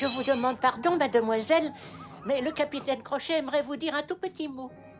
Je vous demande pardon, mademoiselle, mais le capitaine Crochet aimerait vous dire un tout petit mot.